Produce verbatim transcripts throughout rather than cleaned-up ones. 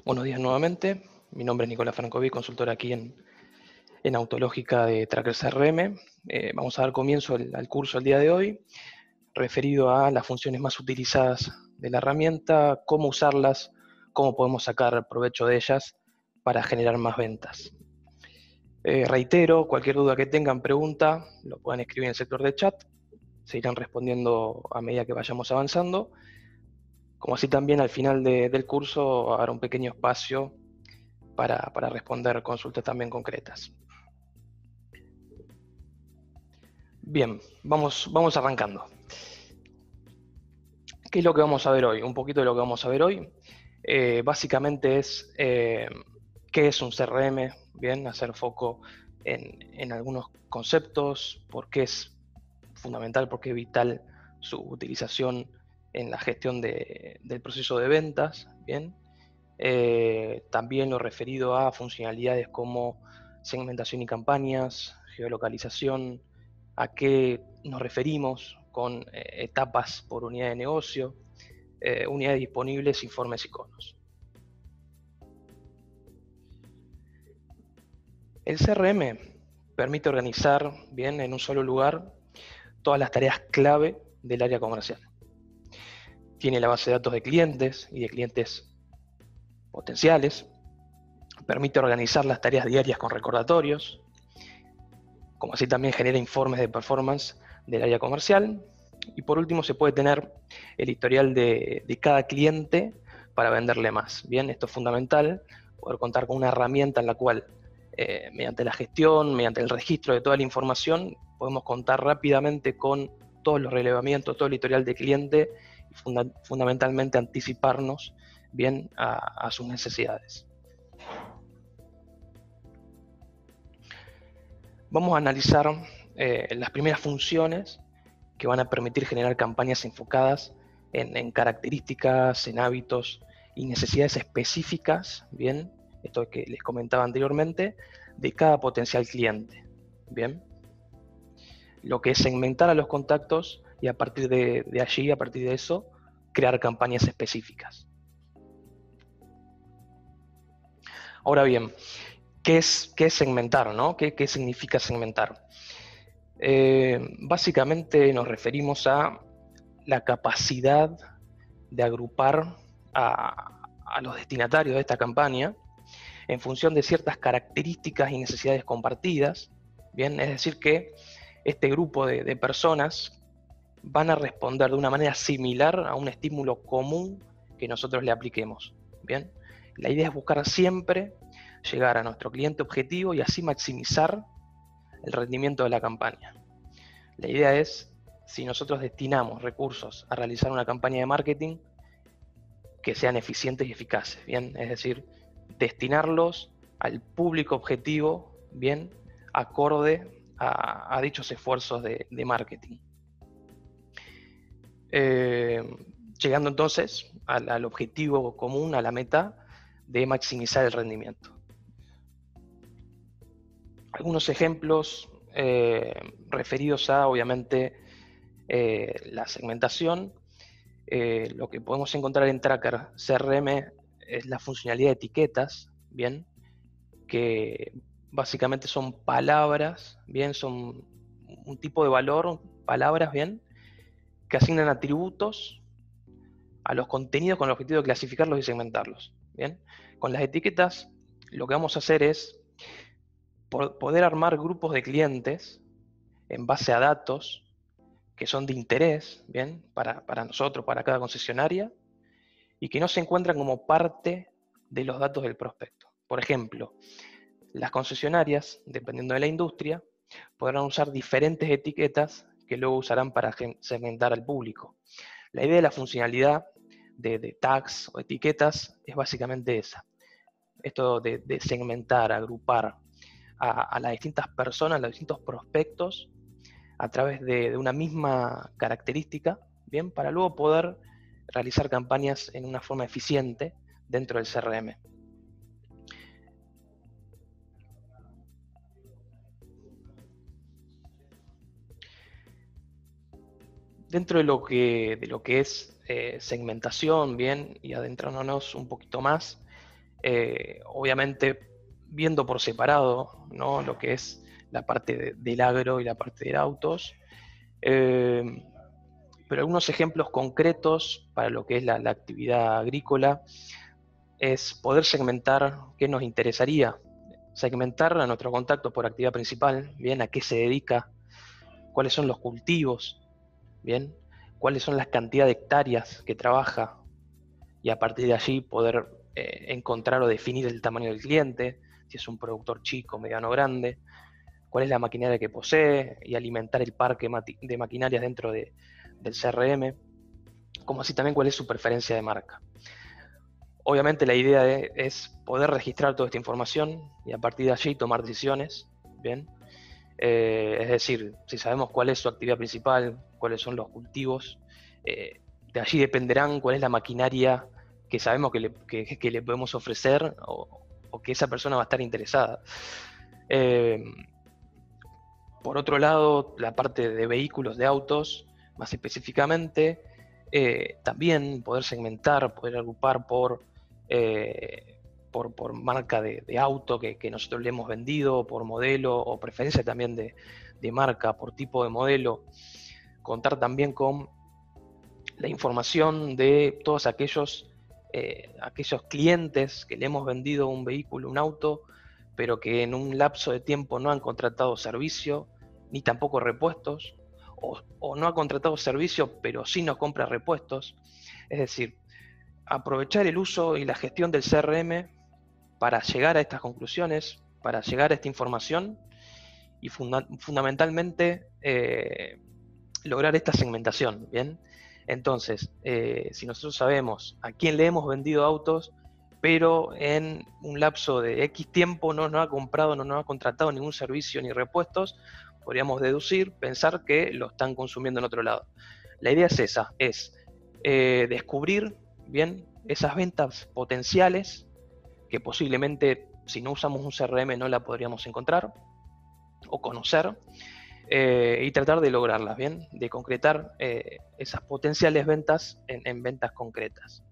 Buenos días nuevamente. Mi nombre es Nicolás Francovi, consultor aquí en, en Autológica de Tracker C R M. Eh, vamos a dar comienzo al, al curso el día de hoy, referido a las funciones más utilizadas de la herramienta, cómo usarlas, cómo podemos sacar provecho de ellas para generar más ventas. Eh, reitero, cualquier duda que tengan, pregunta, lo pueden escribir en el sector de chat, se irán respondiendo a medida que vayamos avanzando. Como así también al final de, del curso habrá un pequeño espacio para, para responder consultas también concretas. Bien, vamos, vamos arrancando. ¿Qué es lo que vamos a ver hoy? Un poquito de lo que vamos a ver hoy. Eh, básicamente es eh, qué es un C R M, bien, hacer foco en, en algunos conceptos, por qué es fundamental, por qué es vital su utilización en la gestión de, del proceso de ventas, bien. Eh, también lo referido a funcionalidades como segmentación y campañas, geolocalización, a qué nos referimos con eh, etapas por unidad de negocio, eh, unidades disponibles, informes y conos. El C R M permite organizar bien en un solo lugar todas las tareas clave del área comercial. Tiene la base de datos de clientes y de clientes potenciales, permite organizar las tareas diarias con recordatorios, como así también genera informes de performance del área comercial. Y por último se puede tener el historial de, de cada cliente para venderle más. Bien, esto es fundamental, poder contar con una herramienta en la cual, eh, mediante la gestión, mediante el registro de toda la información, podemos contar rápidamente con todos los relevamientos, todo el historial de cliente y funda fundamentalmente anticiparnos bien a, a sus necesidades. Vamos a analizar eh, las primeras funciones que van a permitir generar campañas enfocadas en, en características, en hábitos y necesidades específicas, bien, esto que les comentaba anteriormente, de cada potencial cliente, bien. Lo que es segmentar a los contactos y a partir de, de allí, a partir de eso, crear campañas específicas. Ahora bien, ¿qué es, qué es segmentar, ¿no? ¿Qué, qué significa segmentar? Eh, básicamente nos referimos a la capacidad de agrupar a, a los destinatarios de esta campaña en función de ciertas características y necesidades compartidas, ¿bien? Es decir, que este grupo de, de personas van a responder de una manera similar a un estímulo común que nosotros le apliquemos, ¿bien? La idea es buscar siempre llegar a nuestro cliente objetivo y así maximizar el rendimiento de la campaña. La idea es, si nosotros destinamos recursos a realizar una campaña de marketing, que sean eficientes y eficaces, ¿bien? Es decir, destinarlos al público objetivo, ¿bien? Acorde a, a dichos esfuerzos de, de marketing. Eh, llegando entonces al, al objetivo común, a la meta de maximizar el rendimiento. Algunos ejemplos eh, referidos a, obviamente, eh, la segmentación. Eh, lo que podemos encontrar en Tracker C R M es la funcionalidad de etiquetas, ¿bien? Que básicamente son palabras, ¿bien? Son un tipo de valor, palabras, ¿bien? Que asignan atributos a los contenidos con el objetivo de clasificarlos y segmentarlos, ¿bien? Con las etiquetas lo que vamos a hacer es poder armar grupos de clientes en base a datos que son de interés, ¿bien? Para, para nosotros, para cada concesionaria, y que no se encuentran como parte de los datos del prospecto. Por ejemplo, las concesionarias, dependiendo de la industria, podrán usar diferentes etiquetas que luego usarán para segmentar al público. La idea de la funcionalidad de, de tags o etiquetas es básicamente esa. Esto de, de segmentar, agrupar a, a las distintas personas, a los distintos prospectos, a través de, de una misma característica, ¿bien? Para luego poder realizar campañas en una forma eficiente dentro del C R M. Dentro de lo que, de lo que es eh, segmentación, bien, y adentrándonos un poquito más, eh, obviamente viendo por separado, ¿no?, lo que es la parte de, del agro y la parte de autos. Eh, pero algunos ejemplos concretos para lo que es la, la actividad agrícola es poder segmentar qué nos interesaría. Segmentar a nuestro contacto por actividad principal, bien, a qué se dedica, cuáles son los cultivos, bien, cuáles son las cantidades de hectáreas que trabaja, y a partir de allí poder eh, encontrar o definir el tamaño del cliente, si es un productor chico, mediano o grande, cuál es la maquinaria que posee y alimentar el parque de maquinarias dentro de, del C R M, como así también cuál es su preferencia de marca. Obviamente la idea de, es poder registrar toda esta información y a partir de allí tomar decisiones, ¿bien? Eh, es decir, si sabemos cuál es su actividad principal, cuáles son los cultivos, eh, de allí dependerán cuál es la maquinaria que sabemos que le, que, que le podemos ofrecer o, o que esa persona va a estar interesada. Eh, por otro lado, la parte de vehículos, de autos, más específicamente, eh, también poder segmentar, poder agrupar por, eh, por, por marca de, de auto que, que nosotros le hemos vendido, por modelo o preferencia también de, de marca, por tipo de modelo. Contar también con la información de todos aquellos, eh, aquellos clientes que le hemos vendido un vehículo, un auto, pero que en un lapso de tiempo no han contratado servicio, ni tampoco repuestos, o, o no ha contratado servicio, pero sí nos compra repuestos. Es decir, aprovechar el uso y la gestión del C R M para llegar a estas conclusiones, para llegar a esta información y funda fundamentalmente eh, lograr esta segmentación, ¿bien? Entonces, eh, si nosotros sabemos a quién le hemos vendido autos, pero en un lapso de X tiempo no nos ha comprado, no nos ha contratado ningún servicio ni repuestos, podríamos deducir, pensar que lo están consumiendo en otro lado. La idea es esa, es eh, descubrir, bien, esas ventas potenciales que posiblemente si no usamos un C R M no la podríamos encontrar o conocer, eh, y tratar de lograrlas, bien, de concretar eh, esas potenciales ventas en, en ventas concretas.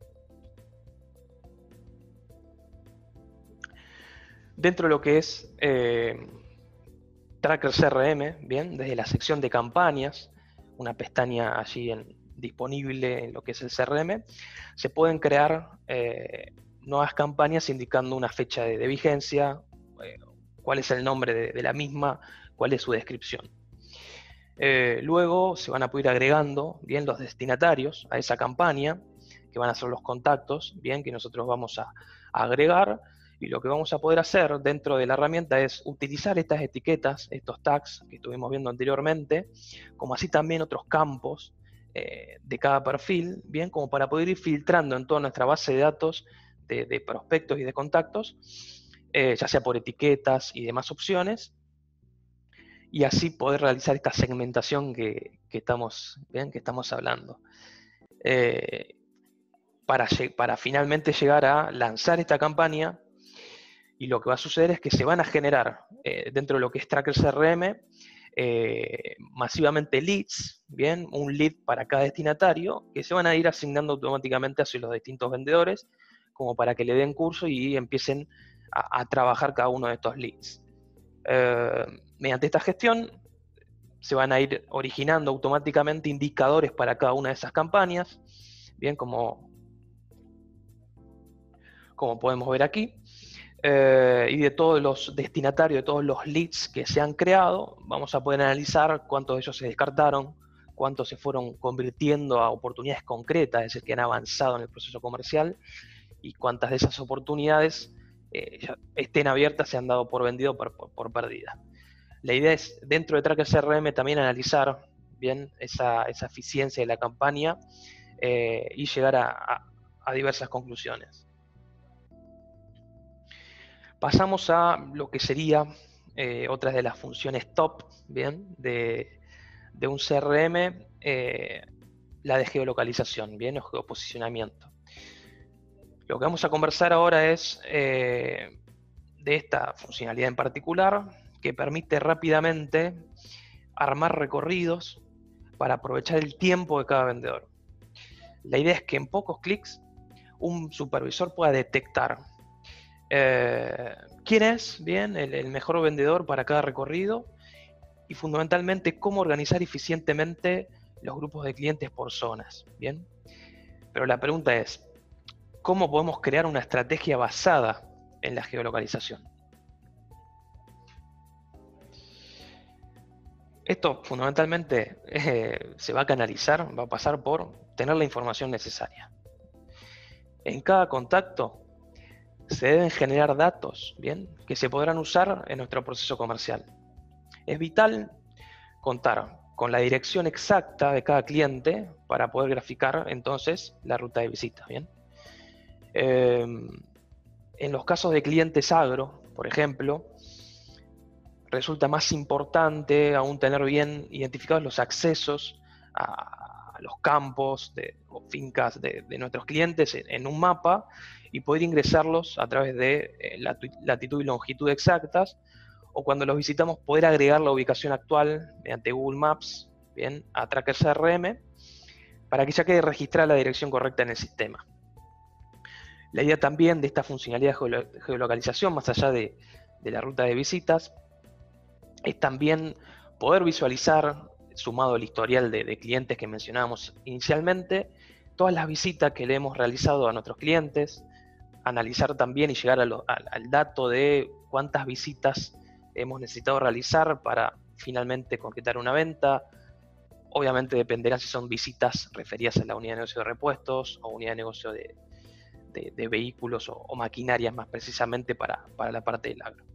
Dentro de lo que es eh, Tracker C R M, bien, desde la sección de campañas, una pestaña allí en, disponible en lo que es el C R M, se pueden crear eh, nuevas campañas indicando una fecha de, de vigencia, eh, cuál es el nombre de, de la misma, cuál es su descripción. Eh, luego se van a poder ir agregando, bien, los destinatarios a esa campaña, que van a ser los contactos, bien, que nosotros vamos a, a agregar, y lo que vamos a poder hacer dentro de la herramienta es utilizar estas etiquetas, estos tags que estuvimos viendo anteriormente, como así también otros campos eh, de cada perfil, bien, como para poder ir filtrando en toda nuestra base de datos de, de prospectos y de contactos, eh, ya sea por etiquetas y demás opciones, y así poder realizar esta segmentación que, que, estamos, ¿bien? que estamos hablando. Eh, para, para finalmente llegar a lanzar esta campaña, y lo que va a suceder es que se van a generar eh, dentro de lo que es Tracker C R M eh, masivamente leads, ¿bien? Un lead para cada destinatario, que se van a ir asignando automáticamente hacia los distintos vendedores, como para que le den curso y empiecen a, a trabajar cada uno de estos leads. Eh, mediante esta gestión se van a ir originando automáticamente indicadores para cada una de esas campañas, bien, como, como podemos ver aquí, eh, y de todos los destinatarios, de todos los leads que se han creado, vamos a poder analizar cuántos de ellos se descartaron, cuántos se fueron convirtiendo a oportunidades concretas, es decir, que han avanzado en el proceso comercial, y cuántas de esas oportunidades eh, ya estén abiertas, se han dado por vendido por, por, por pérdida. La idea es, dentro de Tracker C R M, también analizar bien esa, esa eficiencia de la campaña eh, y llegar a, a, a diversas conclusiones. Pasamos a lo que sería eh, otras de las funciones top, bien, de, de un C R M, eh, la de geolocalización, bien, o geoposicionamiento. Lo que vamos a conversar ahora es eh, de esta funcionalidad en particular, que permite rápidamente armar recorridos para aprovechar el tiempo de cada vendedor. La idea es que en pocos clics un supervisor pueda detectar Eh, ¿Quién es, bien, el, el mejor vendedor para cada recorrido? Y fundamentalmente, cómo organizar eficientemente los grupos de clientes por zonas, ¿bien? Pero la pregunta es, ¿cómo podemos crear una estrategia basada en la geolocalización? Esto fundamentalmente eh, se va a canalizar, va a pasar por tener la información necesaria. En cada contacto se deben generar datos, ¿bien?, que se podrán usar en nuestro proceso comercial. Es vital contar con la dirección exacta de cada cliente para poder graficar entonces la ruta de visita, ¿bien? Eh, en los casos de clientes agro, por ejemplo, resulta más importante aún tener bien identificados los accesos a, a los campos de, o fincas de, de nuestros clientes en, en un mapa y poder ingresarlos a través de eh, latitud y longitud exactas, o cuando los visitamos poder agregar la ubicación actual mediante Google Maps, bien, a Tracker C R M, para que ya quede registrada la dirección correcta en el sistema. La idea también de esta funcionalidad de geolocalización, más allá de, de la ruta de visitas, es también poder visualizar, sumado al historial de, de clientes que mencionábamos inicialmente, todas las visitas que le hemos realizado a nuestros clientes, analizar también y llegar a lo, a, al dato de cuántas visitas hemos necesitado realizar para finalmente concretar una venta. Obviamente dependerá si son visitas referidas a la unidad de negocio de repuestos o unidad de negocio de, de, de vehículos o, o maquinarias más precisamente para, para la parte del agro.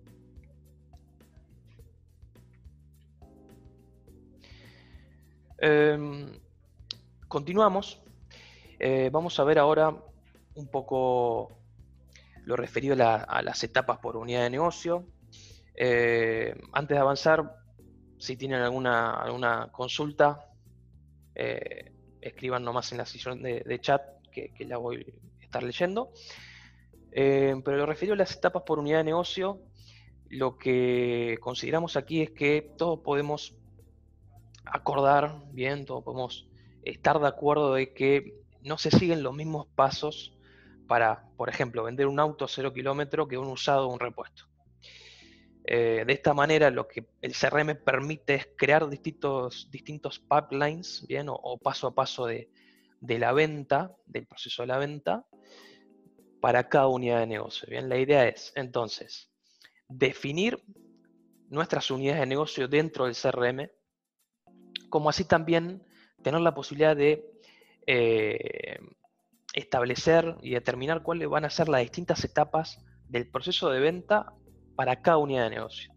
Eh, continuamos. Eh, vamos a ver ahora un poco lo referido a, la, a las etapas por unidad de negocio. Eh, antes de avanzar, si tienen alguna, alguna consulta, eh, escriban nomás en la sesión de, de chat que, que la voy a estar leyendo. Eh, pero lo referido a las etapas por unidad de negocio, lo que consideramos aquí es que todos podemos acordar bien, todos podemos estar de acuerdo de que no se siguen los mismos pasos para, por ejemplo, vender un auto a cero kilómetro que un usado o un repuesto. Eh, de esta manera, lo que el C R M permite es crear distintos, distintos pipelines, ¿bien? O, o paso a paso de, de la venta, del proceso de la venta, para cada unidad de negocio. ¿Bien? La idea es, entonces, definir nuestras unidades de negocio dentro del C R M, como así también tener la posibilidad de eh, establecer y determinar cuáles van a ser las distintas etapas del proceso de venta para cada unidad de negocio.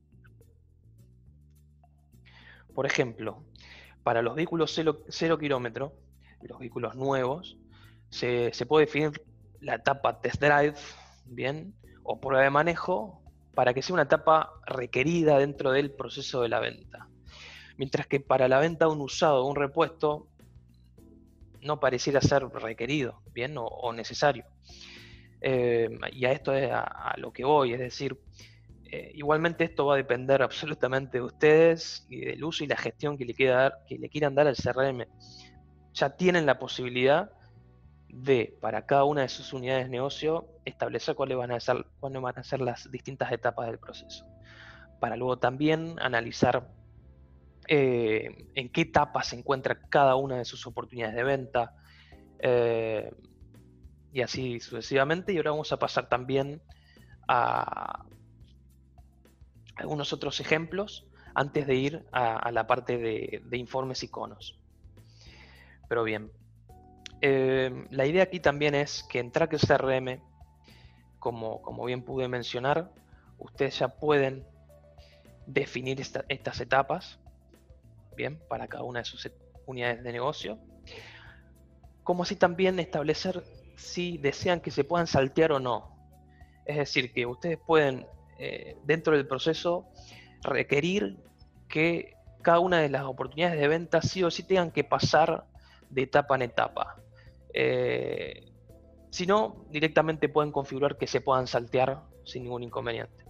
Por ejemplo, para los vehículos cero, cero kilómetro, los vehículos nuevos, se, se puede definir la etapa test drive, bien, o prueba de manejo, para que sea una etapa requerida dentro del proceso de la venta. Mientras que para la venta de un usado o un repuesto, no pareciera ser requerido, bien, o, o necesario. Eh, y a esto es a, a lo que voy, es decir, eh, igualmente esto va a depender absolutamente de ustedes y del uso y la gestión que le, quiera dar, que le quieran dar al C R M. Ya tienen la posibilidad de, para cada una de sus unidades de negocio, establecer cuáles van a ser, cuáles van a ser las distintas etapas del proceso. Para luego también analizar eh, en qué etapa se encuentra cada una de sus oportunidades de venta, eh, y así sucesivamente. Y ahora vamos a pasar también a algunos otros ejemplos antes de ir a, a la parte de, de informes y conos. Pero bien, eh, la idea aquí también es que en Tracker C R M, como, como bien pude mencionar, ustedes ya pueden definir esta, estas etapas, bien, para cada una de sus unidades de negocio, como así también establecer si desean que se puedan saltear o no. Es decir, que ustedes pueden, eh, dentro del proceso, requerir que cada una de las oportunidades de venta sí o sí tengan que pasar de etapa en etapa. Eh, si no, directamente pueden configurar que se puedan saltear sin ningún inconveniente.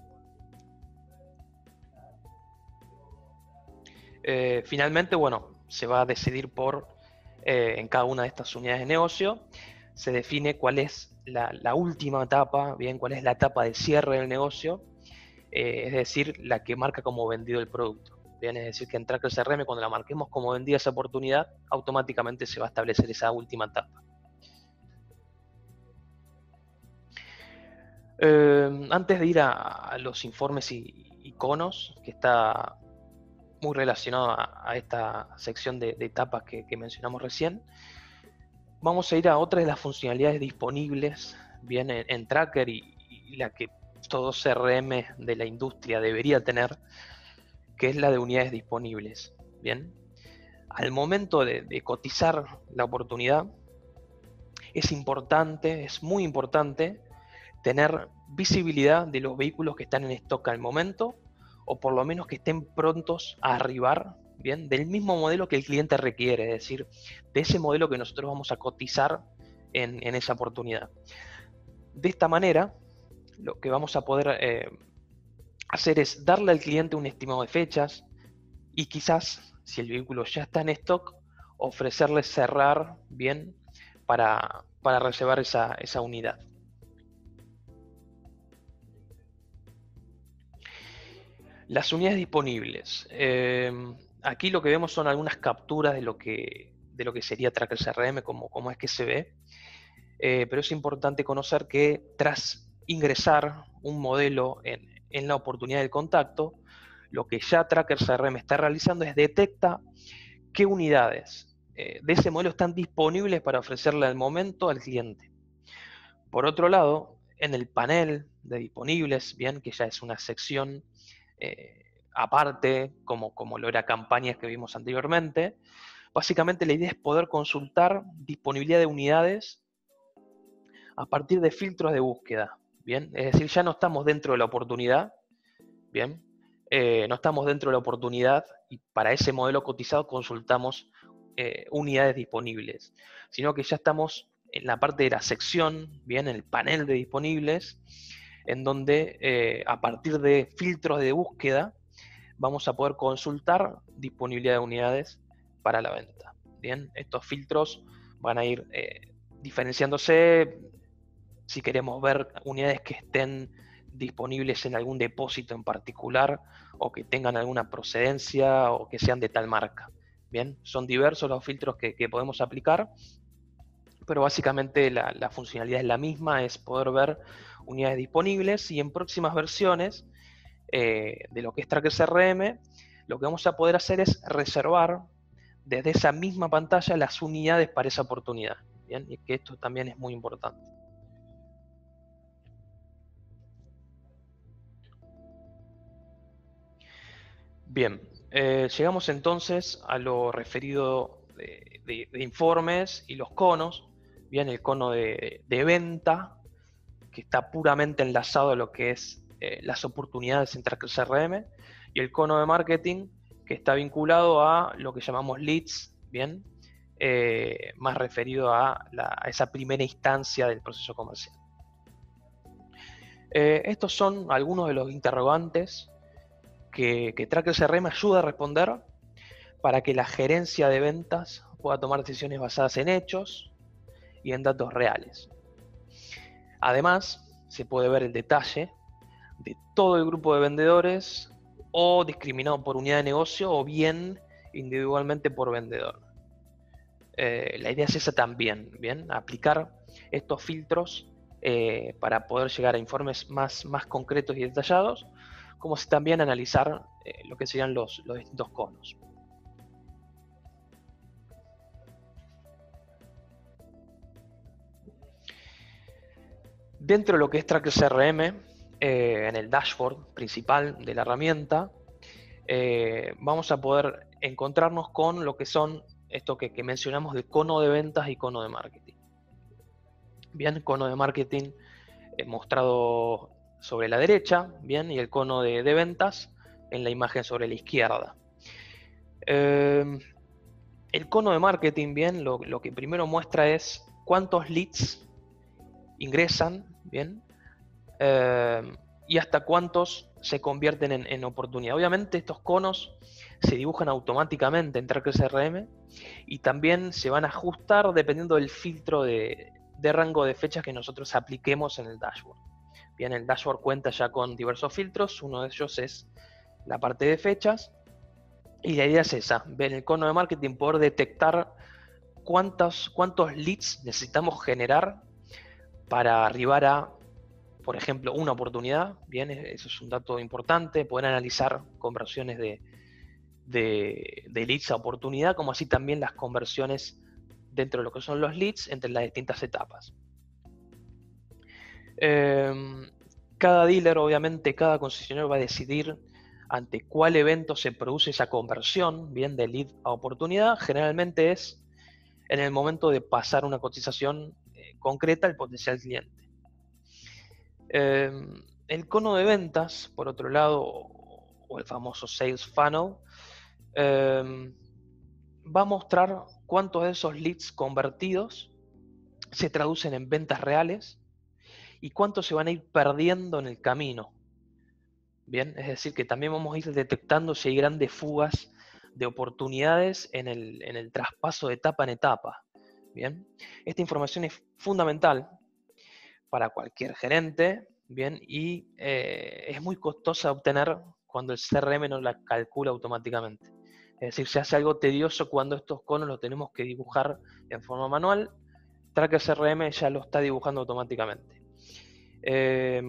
Eh, finalmente, bueno, se va a decidir por, eh, en cada una de estas unidades de negocio, se define cuál es la, la última etapa, bien, cuál es la etapa de cierre del negocio, eh, es decir, la que marca como vendido el producto. Bien, es decir, que en Tracker C R M, cuando la marquemos como vendida esa oportunidad, automáticamente se va a establecer esa última etapa. Eh, antes de ir a, a los informes y iconos, que está muy relacionado a, a esta sección de, de etapas que, que mencionamos recién, vamos a ir a otra de las funcionalidades disponibles bien en, en Tracker y, y la que todo C R M de la industria debería tener, que es la de unidades disponibles. Bien, al momento de, de cotizar la oportunidad, es importante, es muy importante, tener visibilidad de los vehículos que están en stock al momento, o por lo menos que estén prontos a arribar, bien, del mismo modelo que el cliente requiere, es decir, de ese modelo que nosotros vamos a cotizar en, en esa oportunidad. De esta manera, lo que vamos a poder eh, hacer es darle al cliente un estimado de fechas y quizás, si el vehículo ya está en stock, ofrecerle cerrar bien para, para reservar esa, esa unidad. Las unidades disponibles. Eh, aquí lo que vemos son algunas capturas de lo que, de lo que sería Tracker C R M, como, como es que se ve. Eh, pero es importante conocer que tras ingresar un modelo en, en la oportunidad del contacto, lo que ya Tracker C R M está realizando es detecta qué unidades eh, de ese modelo están disponibles para ofrecerle al momento al cliente. Por otro lado, en el panel de disponibles, bien, que ya es una sección eh, aparte, como, como lo era campañas que vimos anteriormente, básicamente la idea es poder consultar disponibilidad de unidades a partir de filtros de búsqueda, bien, es decir, ya no estamos dentro de la oportunidad, bien, eh, no estamos dentro de la oportunidad y para ese modelo cotizado consultamos eh, unidades disponibles, sino que ya estamos en la parte de la sección, bien, en el panel de disponibles, en donde eh, a partir de filtros de búsqueda vamos a poder consultar disponibilidad de unidades para la venta. Bien, estos filtros van a ir eh, diferenciándose si queremos ver unidades que estén disponibles en algún depósito en particular o que tengan alguna procedencia o que sean de tal marca. Bien, son diversos los filtros que, que podemos aplicar, pero básicamente la, la funcionalidad es la misma, es poder ver unidades disponibles y en próximas versiones eh, de lo que es Tracker C R M, lo que vamos a poder hacer es reservar desde esa misma pantalla las unidades para esa oportunidad. Bien, y que esto también es muy importante. Bien, eh, llegamos entonces a lo referido de, de, de informes y los conos. Bien, el cono de, de venta, que está puramente enlazado a lo que es eh, las oportunidades en Tracker C R M, y el cono de marketing, que está vinculado a lo que llamamos leads, bien, eh, más referido a, la, a esa primera instancia del proceso comercial. Eh, estos son algunos de los interrogantes que, que Tracker C R M ayuda a responder para que la gerencia de ventas pueda tomar decisiones basadas en hechos y en datos reales. Además, se puede ver el detalle de todo el grupo de vendedores o discriminado por unidad de negocio o bien individualmente por vendedor. Eh, la idea es esa también, ¿bien? Aplicar estos filtros eh, para poder llegar a informes más, más concretos y detallados, como si también analizar eh, lo que serían los, los distintos conos. Dentro de lo que es Tracker C R M, eh, en el dashboard principal de la herramienta, eh, vamos a poder encontrarnos con lo que son esto que, que mencionamos de cono de ventas y cono de marketing. Bien, cono de marketing eh, mostrado sobre la derecha, bien, y el cono de, de ventas en la imagen sobre la izquierda. Eh, el cono de marketing, bien, lo, lo que primero muestra es cuántos leads ingresan, bien, eh, y hasta cuántos se convierten en, en oportunidad. Obviamente estos conos se dibujan automáticamente en Tracker C R M y también se van a ajustar dependiendo del filtro de, de rango de fechas que nosotros apliquemos en el dashboard. Bien, el dashboard cuenta ya con diversos filtros, uno de ellos es la parte de fechas, y la idea es esa, ver el cono de marketing, poder detectar cuántos, cuántos leads necesitamos generar para arribar a, por ejemplo, una oportunidad. Bien, eso es un dato importante, poder analizar conversiones de, de, de leads a oportunidad, como así también las conversiones dentro de lo que son los leads entre las distintas etapas. Eh, cada dealer, obviamente, cada concesionario va a decidir ante cuál evento se produce esa conversión, bien, de lead a oportunidad. Generalmente es en el momento de pasar una cotización eh, concreta al potencial cliente. Eh, el cono de ventas, por otro lado, o el famoso Sales Funnel, eh, va a mostrar cuántos de esos leads convertidos se traducen en ventas reales y cuántos se van a ir perdiendo en el camino. Bien, es decir, que también vamos a ir detectando si hay grandes fugas de oportunidades en el, en el traspaso de etapa en etapa. Bien, esta información es fundamental para cualquier gerente, bien, y eh, es muy costosa de obtener cuando el C R M no la calcula automáticamente. Es decir, se hace algo tedioso cuando estos conos los tenemos que dibujar en forma manual. Tracker C R M ya lo está dibujando automáticamente. Eh,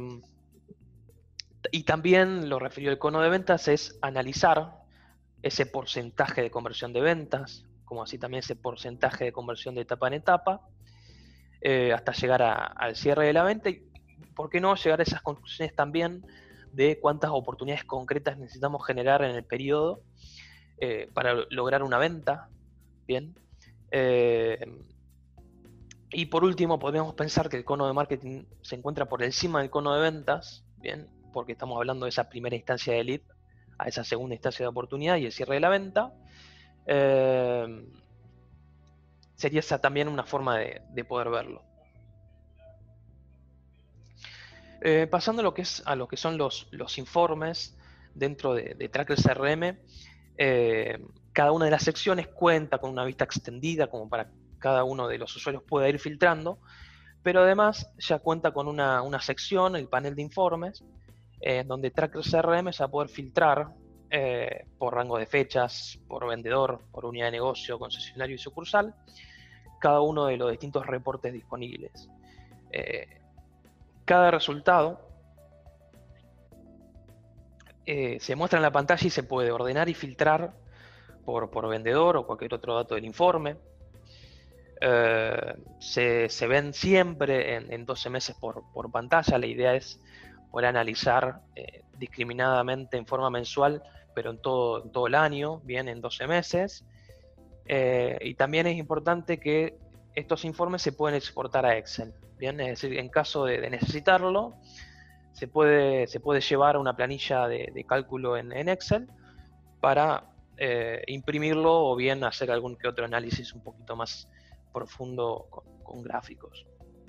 y también lo referido al cono de ventas es analizar ese porcentaje de conversión de ventas, como así también ese porcentaje de conversión de etapa en etapa, eh, hasta llegar a, al cierre de la venta, y por qué no llegar a esas conclusiones también de cuántas oportunidades concretas necesitamos generar en el periodo eh, para lograr una venta. Bien. Eh, y por último, podríamos pensar que el cono de marketing se encuentra por encima del cono de ventas, bien, porque estamos hablando de esa primera instancia de lead a esa segunda instancia de oportunidad y el cierre de la venta. Eh, sería esa también una forma de, de poder verlo. Eh, pasando a lo que, es, a lo que son los, los informes dentro de, de Tracker C R M, eh, cada una de las secciones cuenta con una vista extendida como para que cada uno de los usuarios pueda ir filtrando, pero además ya cuenta con una, una sección, el panel de informes, eh, donde Tracker C R M se va a poder filtrar eh, por rango de fechas, por vendedor, por unidad de negocio, concesionario y sucursal, cada uno de los distintos reportes disponibles. Eh, cada resultado eh, se muestra en la pantalla y se puede ordenar y filtrar por, por vendedor o cualquier otro dato del informe. Eh, se, se ven siempre en, en doce meses por, por pantalla. La idea es poder analizar eh, discriminadamente en forma mensual, pero en todo, en todo el año, bien, en doce meses. Eh, y también es importante que estos informes se pueden exportar a Excel. Bien, es decir, en caso de, de necesitarlo, se puede, se puede llevar a una planilla de, de cálculo en, en Excel para eh, imprimirlo o bien hacer algún que otro análisis un poquito más profundo con, con gráficos.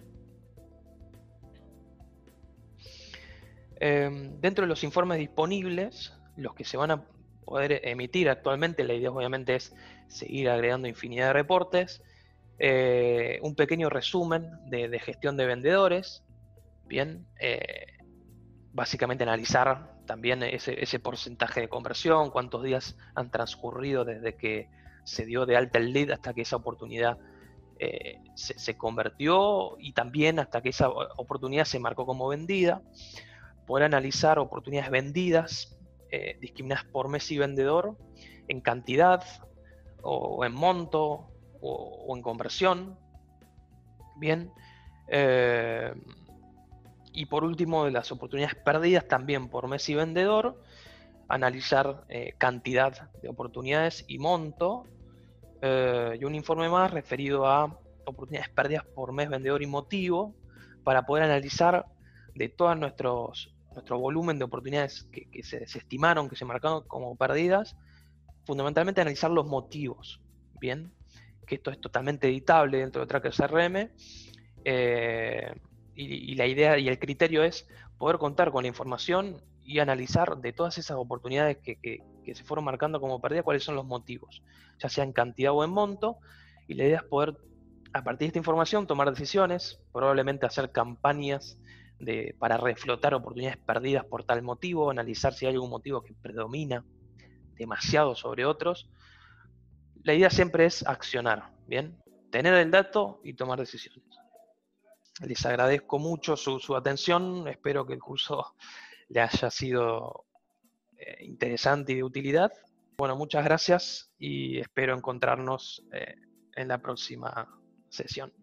Eh, dentro de los informes disponibles, los que se van a poder emitir actualmente, la idea obviamente es seguir agregando infinidad de reportes, eh, un pequeño resumen de, de gestión de vendedores, bien, eh, básicamente analizar también ese, ese porcentaje de conversión, cuántos días han transcurrido desde que se dio de alta el lead hasta que esa oportunidad eh, se, se convirtió y también hasta que esa oportunidad se marcó como vendida. Poder analizar oportunidades vendidas, eh, discriminadas por mes y vendedor, en cantidad o, o en monto o, o en conversión. Bien. Eh, y por último, de las oportunidades perdidas también por mes y vendedor, analizar eh, cantidad de oportunidades y monto. Eh, y un informe más referido a oportunidades perdidas por mes, vendedor y motivo, para poder analizar de todos nuestros nuestro volumen de oportunidades que, que se, se estimaron, que se marcaron como perdidas, fundamentalmente analizar los motivos, bien, que esto es totalmente editable dentro de Tracker C R M, eh, y, y la idea y el criterio es poder contar con la información y analizar de todas esas oportunidades que, que, que se fueron marcando como perdidas, cuáles son los motivos, ya sea en cantidad o en monto, y la idea es poder A partir de esta información, tomar decisiones, probablemente hacer campañas de, para reflotar oportunidades perdidas por tal motivo, analizar si hay algún motivo que predomina demasiado sobre otros. La idea siempre es accionar, ¿bien? Tener el dato y tomar decisiones. Les agradezco mucho su, su atención, espero que el curso le haya sido eh, interesante y de utilidad. Bueno, muchas gracias y espero encontrarnos eh, en la próxima sesión.